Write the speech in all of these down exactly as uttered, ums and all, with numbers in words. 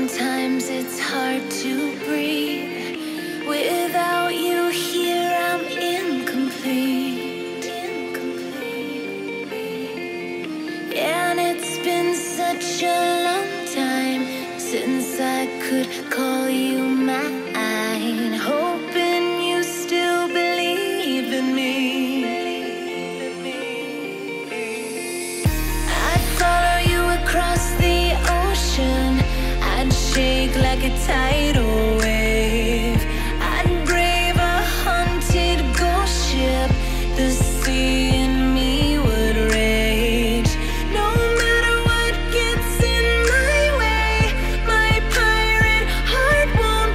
Sometimes it's hard to breathe. Without you here, I'm incomplete. Incomplete. And it's been such a long time since I could call you mine. Hoping you still believe in me. I'd follow you across the ocean. I'd shake like a tidal wave. I'd brave a haunted ghost ship. The sea in me would rage. No matter what gets in my way, my pirate heart won't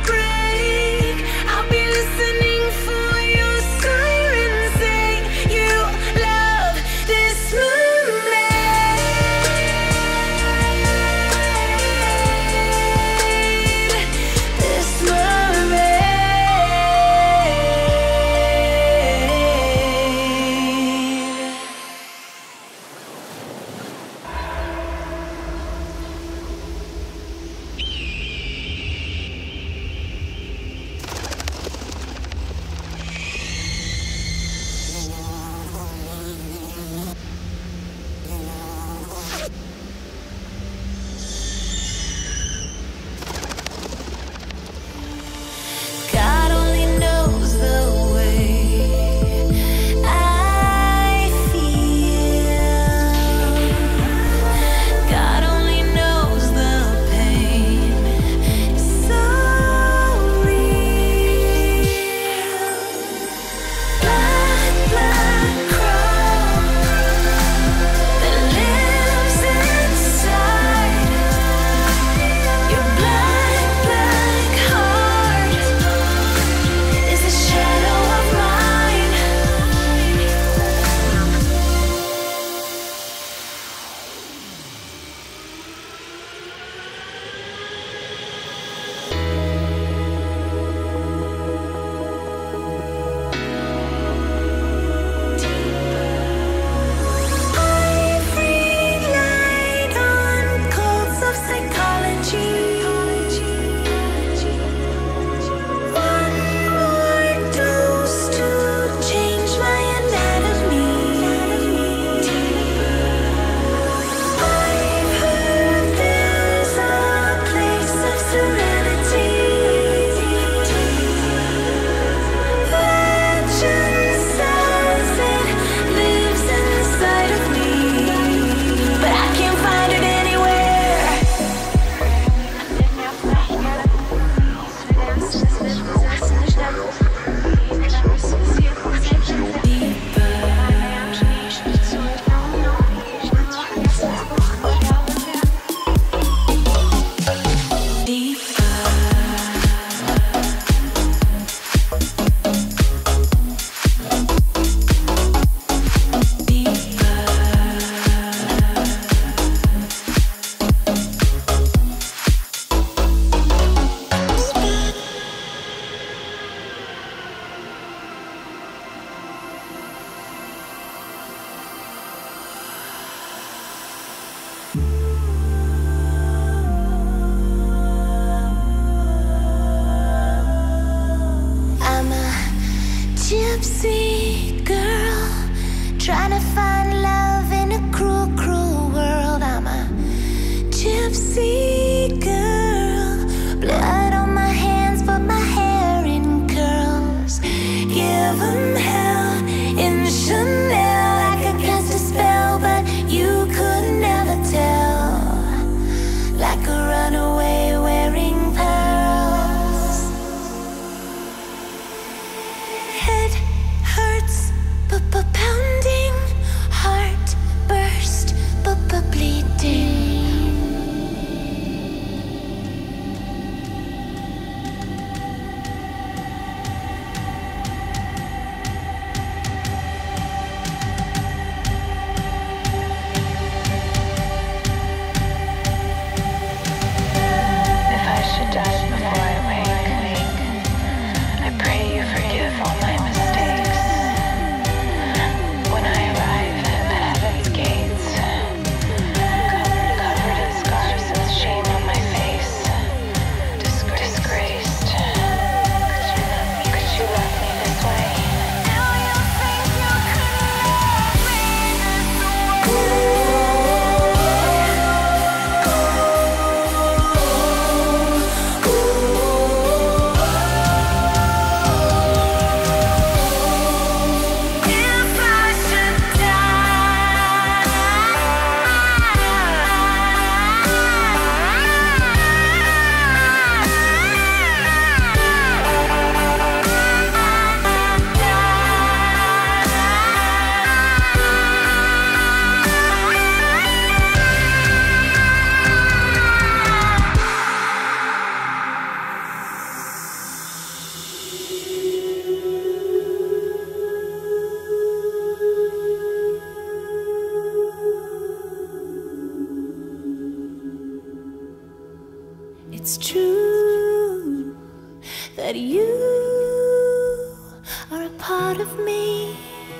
It's true that you are a part of me.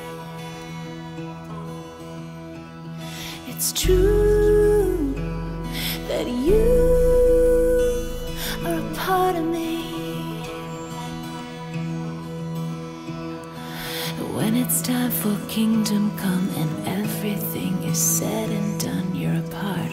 It's true that you are a part of me. When it's time for kingdom come and everything is said and done, you're a part